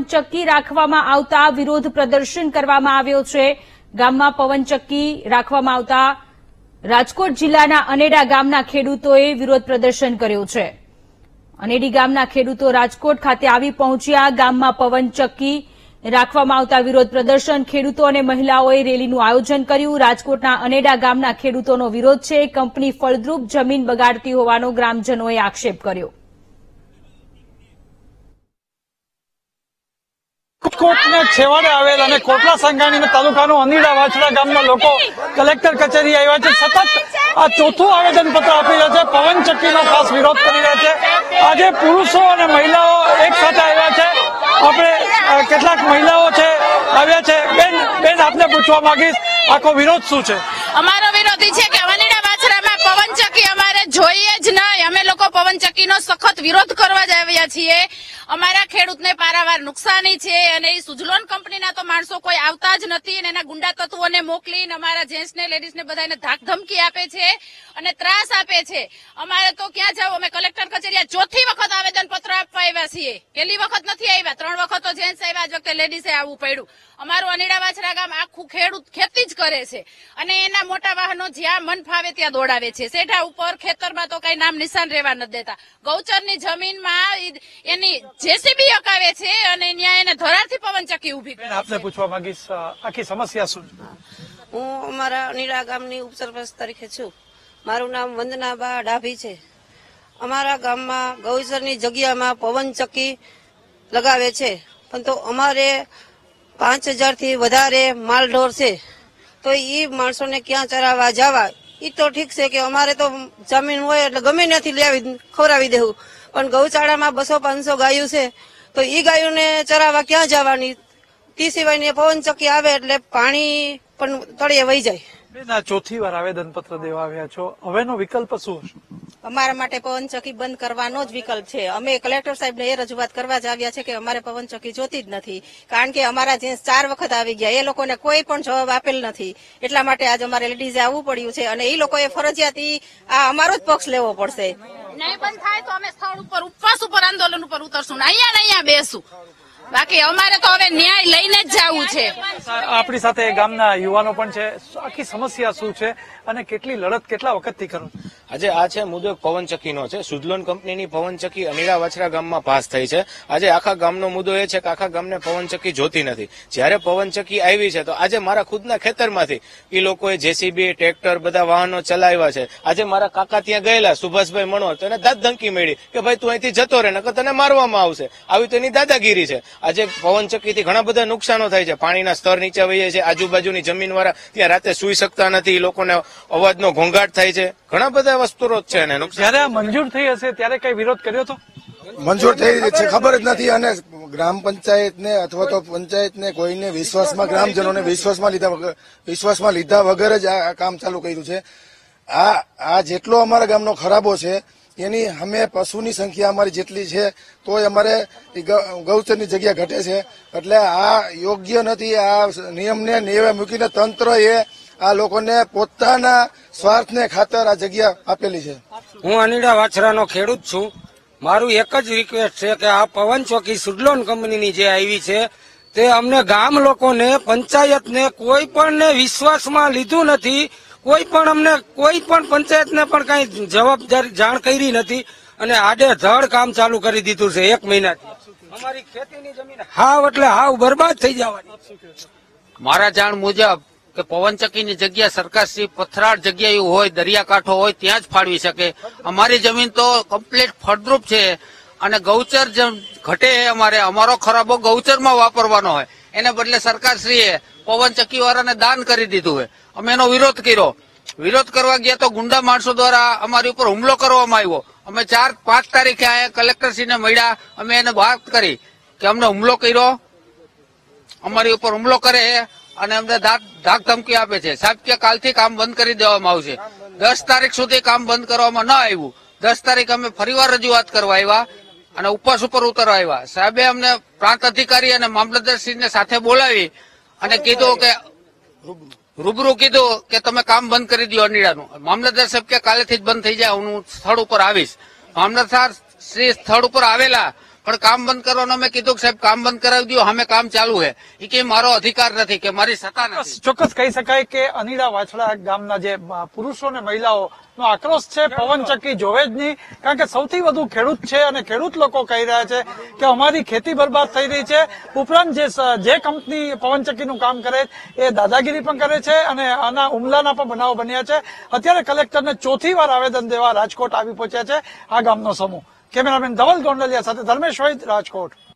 પવનચક્કી રાખવામાં આવતા વિરોધ પ્રદર્શન કરવામાં આવ્યો છે। ગામમાં પવનચક્કી રાખવામાં આવતા રાજકોટ જિલ્લાના અનેડા ગામના ખેડૂતોએ વિરોધ પ્રદર્શન કર્યું છે। અનેડી ગામના ખેડૂતો રાજકોટ ખાતે આવી પહોંચ્યા। ગામમાં પવનચક્કી રાખવામાં આવતા વિરોધ પ્રદર્શન ખેડૂતો અને મહિલાઓએ રેલીનું આયોજન કર્યું। રાજકોટના અનેડા ગામના ખેડૂતોનો વિરોધ છે। કંપની ફળદ્રુપ જમીન બગાડતી હોવાનો ગ્રામજનોએ આક્ષેપ કર્યો। રાજકોટના છેવાડે આવેલ અને કોટલા સંઘાણી તાલુકાનો અનીડા વાછડા ગામના લોકો કલેક્ટર કચેરી આવ્યા છે। સતત આ ચોથું આવેદનપત્ર આપી રહ્યા છે। પવનચક્કીનો ખાસ વિરોધ કરી રહ્યા છે। આજે પુરુષો અને મહિલાઓ એક સાથે આવ્યા છે। આપણે કેટલાક મહિલાઓ છે આવ્યા છે। બેન આપને પૂછવા માંગીશ આખો વિરોધ શું છે? અમારો વિરોધ છે કે અનીડા વાછડામાં પવનચક્કી અમારે જોઈએ જ નહીં। અમે લોકો પવનચક્કીનો સખત વિરોધ કરવા જ આવ્યા છીએ। અમારા ખેડૂતને પારાવાર નુકસાની છે અને એ સુજલોન કંપનીના તો માણસો કોઈ આવતા જ નથી અને એના ગુંડા તત્વોને મોકલીને અમારા જેન્ટ્સને લેડીઝને બધાને ધાક ધમકી આપે છે અને ત્રાસ આપે છે। અમારે તો ક્યાં જાવ? અમે કલેક્ટર કચેરી ચોથી વખત આવેદનપત્ર આપવા આવ્યા છીએ। પહેલી વખત નથી આવ્યા, 3 વખત તો જેન્ટ્સ આવ્યા, આજ વખતે લેડીઝે આવવું પડ્યું। અમારું અનીડા વાછડા ગામ આખું ખેડૂત ખેતી જ કરે છે અને એના મોટા વાહનો જ્યાં મન ફાવે ત્યાં દોડાવે છે। સેઢા ઉપર ખેતરમાં તો કઈ નામ નિશાન રહેવા નથી દેતા। ગૌચરની જમીનમાં એની જેસીબી અકાવે છે અને ત્યાં એને ધરારથી પવનચક્કી ઉભી કરે। આપને પૂછવા માંગીશ આખી સમસ્યા શું છે? હું અમારા અનીડા ગામની ઉપસરપંચ તરીકે છું। મારું નામ વંદનાબા ડાભી છે। અમારા ગામમાં ગૌચરની જગ્યામાં પવનચક્કી લગાવે છે, પણ તો અમારે 5000 થી વધારે માલઢોર છે, તો એ માણસોને ક્યાં ચરાવવા જવા? એ તો ઠીક છે કે અમારે તો જમીન હોય એટલે ગમે ત્યાંથી લઈ ખવડાવી દેવું, પણ ગૌશાળામાં 200-500 ગાયો છે, તો એ ગાયોને ચરાવવા ક્યાં જવાની? તે સિવાયને પવનચક્કી આવે એટલે પાણી પણ તળિયે વહી જાય। બેન, આ ચોથી વાર આવેદનપત્ર દેવા આવ્યા છો, હવેનો વિકલ્પ શું હશે? અમારા માટે પવનચક્કી બંધ કરવાનો જ વિકલ્પ છે। અમે કલેક્ટર સાહેબને એ રજૂઆત કરવા જ આવ્યા છે કે અમારે પવનચક્કી જોતી જ નથી, કારણ કે અમારા જેન્ટ્સ 4 વખત આવી ગયા, એ લોકોને કોઈ પણ જવાબ આપેલ નથી। એટલા માટે આજે અમારે લેડીઝે આવવું પડ્યું છે અને એ લોકોએ ફરજિયાત આ અમારો જ પક્ષ લેવો પડશે। નહીં બંધ થાય તો અમે સ્થળ ઉપર ઉપવાસ ઉપર આંદોલન ઉપર ઉતરશું, અહીંયા ને અહીંયા બેસું। બાકી અમારે તો હવે ન્યાય લઈને જ જવું છે। આપણી સાથે ગામના યુવાનો પણ છે। આખી સમસ્યા શું છે અને કેટલી લડત કેટલા વખતથી કરો? આજે આ છે મુદ્દો પવનચક્કીનો છે। સુજલોન કંપનીની પવનચક્કી અનીડા વાછડા ગામમાં પાસ થઈ છે। આજે આખા ગામનો મુદ્દો એ છે કે આખા ગામને પવનચક્કી જોતી નથી। જયારે પવનચક્કી આવી છે તો આજે મારા ખુદના ખેતરમાંથી એ લોકોએ જેસીબી, ટ્રેક્ટર, બધા વાહનો ચલાવ્યા છે। આજે મારા કાકા ત્યાં ગયેલા, સુભાષભાઈ મણોર, તો એને દાદ ધમકી મળી કે ભાઈ તું અહીંથી જતો રહે નકર તને મારવામાં આવશે। આવી તો એની દાદાગીરી છે। આજે પવનચક્કીથી ઘણા બધા નુકસાનો થાય છે। પાણીના સ્તર નીચે વહી છે, આજુબાજુની જમીન વાળા ત્યાં રાતે સુઈ શકતા નથી, લોકોને અવાજનો ઘોંઘાટ થાય છે, ઘણા બધા વસ્તુઓ છે એને નુકસાન। જયારે આ મંજૂર થઈ હશે ત્યારે કઈ વિરોધ કર્યો તો? મંજૂર થઈ છે ખબર જ નથી, અને ગ્રામ પંચાયતને અથવા તો પંચાયતને કોઈને વિશ્વાસમાં, ગ્રામજનોને વિશ્વાસમાં લીધા વગર જ આ કામ ચાલુ કર્યું છે। આ જેટલો અમારા ગામનો ખરાબો છે એની અમે પશુની સંખ્યા અમારી જેટલી છે તોય અમારે ગૌચરની જગ્યા ઘટે છે, એટલે આ યોગ્ય નથી। આ નિયમને નેવે મૂકીને તંત્ર એ આ લોકોને પોતાના સ્વાર્થને ખાતર આ જગ્યા આપેલી છે। હું અનીડા વાછરાનો ખેડૂત છું। મારું એક જ રિક્વેસ્ટ છે કે આ પવનચક્કી સુજલોન કંપનીની જે આવી છે તે અમને ગામ લોકોને, પંચાયતને કોઈ પણ વિશ્વાસમાં લીધું નથી। કોઈ પણ અમને કોઈ પણ પંચાયતને પણ કઈ જવાબદારી જાણ કરી નથી અને આડેધડ કામ ચાલુ કરી દીધું છે। 1 મહિનાથી અમારી ખેતીની જમીન હાવ એટલે હાવ બરબાદ થઈ જવાની। મારા જાણ મુજબ કે પવનચક્કીની જગ્યા સરકારશ્રી પથરાળ જગ્યા એવું હોય, દરિયાકાંઠો હોય ત્યાં જ ફાળવી શકે। અમારી જમીન તો કમ્પ્લીટ ફળદ્રુપ છે અને ગૌચર ઘટે, અમારો ખરાબો ગૌચરમાં વાપરવાનો હોય, એને બદલે સરકારશ્રીએ પવનચક્કી વાળાને દાન કરી દીધું હોય। અમે એનો વિરોધ કર્યો। વિરોધ કરવા ગયા તો ગુંડા માણસો દ્વારા અમારી ઉપર હુમલો કરવામાં આવ્યો। અમે 4-5 તારીખે આ કલેક્ટરશ્રીને મળ્યા, અમે એને વાત કરી કે અમને હુમલો કર્યો, અમારી ઉપર હુમલો કરે અને અમને ધાક ધમકી આપે છે। સાહેબ કે કાલથી કામ બંધ કરી દેવામાં આવશે। 10 તારીખ સુધી કામ બંધ કરવામાં ન આવ્યું। 10 તારીખ અમે ફરીવાર રજૂઆત કરવા આવ્યા અને ઉપવાસ ઉપર ઉતરવા આવ્યા। સાહેબે અમને પ્રાંત અધિકારી અને મામલતદારશ્રીને સાથે બોલાવી અને કીધું કે રૂબરૂ કીધું કે તમે કામ બંધ કરી દો અનીડાનું। મામલતદાર સાહેબ કે કાલેથી જ બંધ થઈ જાય, હું સ્થળ ઉપર આવીશ। મામલતદાર શ્રી સ્થળ ઉપર આવેલા, પણ કામ બંધ કરવાનો મેં કીધું કે સાહેબ કામ બંધ કરાવી દો, અમે કામ ચાલુ છે. એ કે મારો અધિકાર નથી, કે મારી સત્તા નથી. ચોક્કસ કહી શકાય કે અનીડા વાછડા ગામના જે પુરુષો અને મહિલાઓ નો આક્રોશ છે પવનચક્કી જોવે જ નહીં, કારણ કે સૌથી વધુ ખેડૂત છે અને ખેડૂત લોકો કહી રહ્યા છે કે અમારી ખેતી બરબાદ થઈ રહી છે. ઉપરાંત જે કંપની પવનચક્કીનું કામ કરે એ દાદાગીરી પણ કરે છે અને આના હુમલાના પણ બનાવો બન્યા છે. અત્યારે કલેક્ટરને ચોથી વાર આવેદન દેવા રાજકોટ આવી પહોંચ્યા છે આ ગામનો સમૂહ. કેમેરામેન ધવલ ગોંડલિયા સાથે ધર્મેશ વૈદ, રાજકોટ.